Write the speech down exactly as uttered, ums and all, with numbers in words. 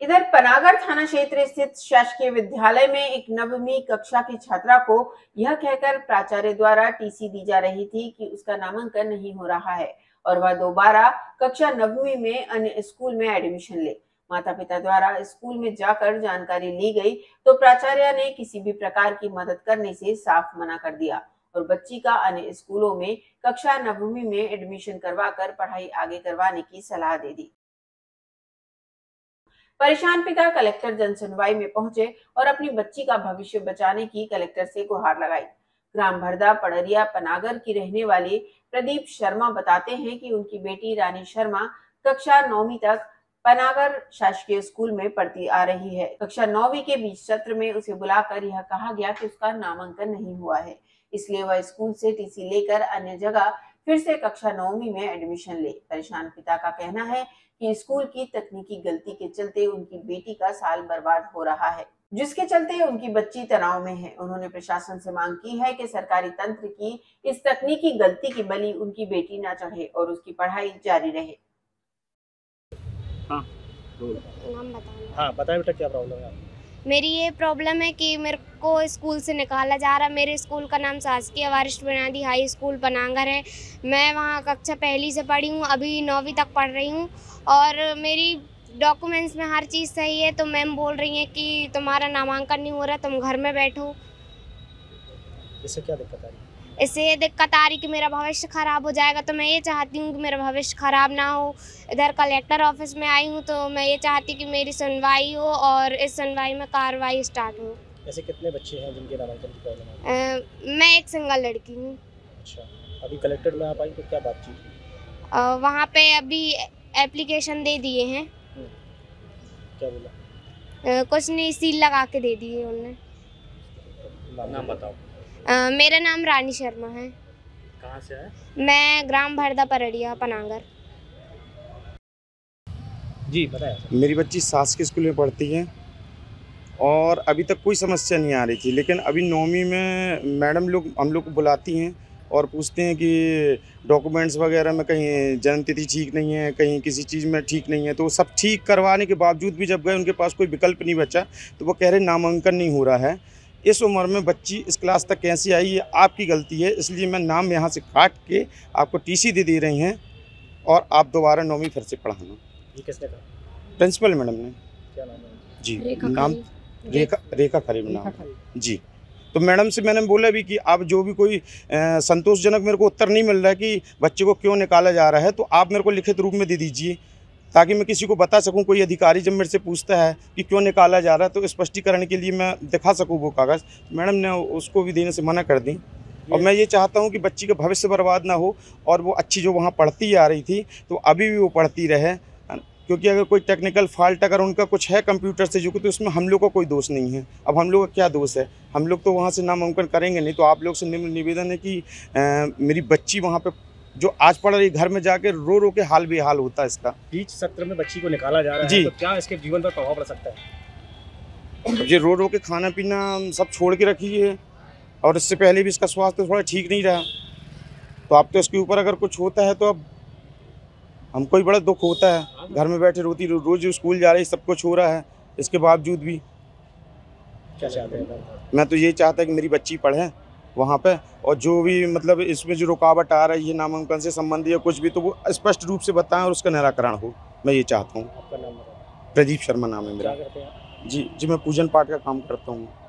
इधर पनागर थाना क्षेत्र स्थित शासकीय विद्यालय में एक नववीं कक्षा की छात्रा को यह कहकर प्राचार्य द्वारा टीसी दी जा रही थी कि उसका नामांकन नहीं हो रहा है और वह दोबारा कक्षा नववीं में अन्य स्कूल में एडमिशन ले। माता पिता द्वारा स्कूल में जाकर जानकारी ली गई तो प्राचार्य ने किसी भी प्रकार की मदद करने से साफ मना कर दिया और बच्ची का अन्य स्कूलों में कक्षा नववीं में एडमिशन करवाकर पढ़ाई आगे करवाने की सलाह दे दी। परेशान पिता कलेक्टर जनसुनवाई में पहुंचे और अपनी बच्ची का भविष्य बचाने की कलेक्टर से गुहार लगाई। ग्राम भरदा पड़रिया पनागर की रहने वाली प्रदीप शर्मा बताते हैं कि उनकी बेटी रानी शर्मा कक्षा नौवीं तक पनागर शासकीय स्कूल में पढ़ती आ रही है। कक्षा नौवीं के बीच सत्र में उसे बुलाकर यह कहा गया कि उसका नामांकन नहीं हुआ है, इसलिए वह स्कूल से टीसी लेकर अन्य जगह फिर से कक्षा नौवीं में एडमिशन ले। परेशान पिता का कहना है कि स्कूल की तकनीकी गलती के चलते उनकी बेटी का साल बर्बाद हो रहा है, जिसके चलते उनकी बच्ची तनाव में है। उन्होंने प्रशासन से मांग की है कि सरकारी तंत्र की इस तकनीकी गलती की बलि उनकी बेटी न चढ़े और उसकी पढ़ाई जारी रहे। हाँ, नाम बताना। हाँ, बताएं बेटा क्या प्रॉब्लम है? मेरी ये प्रॉब्लम है कि मेरे को स्कूल से निकाला जा रहा है। मेरे स्कूल का नाम शासकीय वरिष्ठ बुनियादी हाई स्कूल पनागर है। मैं वहाँ कक्षा पहली से पढ़ी हूँ, अभी नौवीं तक पढ़ रही हूँ और मेरी डॉक्यूमेंट्स में हर चीज़ सही है। तो मैम बोल रही हैं कि तुम्हारा नामांकन नहीं हो रहा, तुम घर में बैठो। इससे क्या दिक्कत आ रही है? इससे ये दिक्कत आ रही कि मेरा भविष्य ख़राब हो जाएगा। तो मैं ये चाहती हूँ कि मेरा भविष्य ख़राब ना हो। इधर कलेक्टर ऑफिस में आई हूँ तो मैं ये चाहती कि मेरी सुनवाई हो और इस सुनवाई में कार्रवाई स्टार्ट हो। ऐसे कितने बच्चे हैं जिनके नामांकन की प्रॉब्लम है? मैं एक सिंगल लड़की हूँ। अच्छा, अभी कलेक्टर में आप आई तो क्या बातचीत हुई? वहाँ पे अभी एप्लीकेशन दे दिए हैं। क्या बोला? आ, कुछ नहीं, सील लगा के दे दिए उन्होंने। नाम, नाम बताओ। आ, मेरा नाम रानी शर्मा है। कहाँ से है? मैं ग्राम भरदा पड़रिया पनागर। जी बताया। मेरी बच्ची सास के स्कूल में पढ़ती है और अभी तक कोई समस्या नहीं आ रही थी, लेकिन अभी नौवीं में मैडम लोग हम लोग को बुलाती हैं और पूछते हैं कि डॉक्यूमेंट्स वगैरह में कहीं जन्मतिथि ठीक नहीं है, कहीं किसी चीज़ में ठीक नहीं है। तो सब ठीक करवाने के बावजूद भी जब गए उनके पास कोई विकल्प नहीं बचा तो वो कह रहे नामांकन नहीं हो रहा है। इस उम्र में बच्ची इस क्लास तक कैसे आई, ये आपकी गलती है, इसलिए मैं नाम यहाँ से काट के आपको टीसी दे दे रही हैं और आप दोबारा नौवीं फिर से पढ़ाना। ये किसने कहा? प्रिंसिपल मैडम ने। क्या नाम है? जी रेखा नाम रेखा रेखा खरीब नाम जी। तो मैडम से मैंने बोला भी कि आप जो भी कोई संतोषजनक मेरे को उत्तर नहीं मिल रहा है कि बच्चे को क्यों निकाला जा रहा है, तो आप मेरे को लिखित रूप में दे दीजिए ताकि मैं किसी को बता सकूं। कोई अधिकारी जब मेरे से पूछता है कि क्यों निकाला जा रहा है तो स्पष्टीकरण के लिए मैं दिखा सकूं वो कागज़। मैडम ने उसको भी देने से मना कर दी और मैं ये चाहता हूं कि बच्ची का भविष्य बर्बाद ना हो और वो अच्छी जो वहाँ पढ़ती आ रही थी तो अभी भी वो पढ़ती रहे, क्योंकि अगर कोई टेक्निकल फॉल्ट अगर उनका कुछ है कंप्यूटर से जो तो उसमें हम लोग का कोई दोष नहीं है। अब हम लोग का क्या दोष है, हम लोग तो वहाँ से नामांकन करेंगे नहीं। तो आप लोग से निवेदन है कि आ, मेरी बच्ची वहाँ पे जो आज पढ़ रही घर में जाके रो रो के हाल बेहाल होता है इसका। बीच सत्र में बच्ची को निकाला जा रहा जी। है तो क्या इसके जीवन पर प्रभाव पड़ सकता है? ये रो रो के खाना पीना सब छोड़ के रखी है और इससे पहले भी इसका स्वास्थ्य थोड़ा ठीक नहीं रहा। तो आप तो इसके ऊपर अगर कुछ होता है तो अब हमको ही बड़ा दुख होता है। घर में बैठे रोती रोज स्कूल जा रही, सब कुछ हो रहा है, इसके बावजूद भी क्या चाहते हैं? मैं तो ये चाहता कि मेरी बच्ची पढ़े वहाँ पे और जो भी मतलब इसमें जो रुकावट आ रही है नामांकन से संबंधित या कुछ भी तो वो स्पष्ट रूप से बताएं और उसका निराकरण हो, मैं ये चाहता हूँ। आपका नाम बताओ। प्रदीप शर्मा नाम है मेरा। क्या करते हैं? जी जी मैं पूजन पाठ का काम करता हूँ।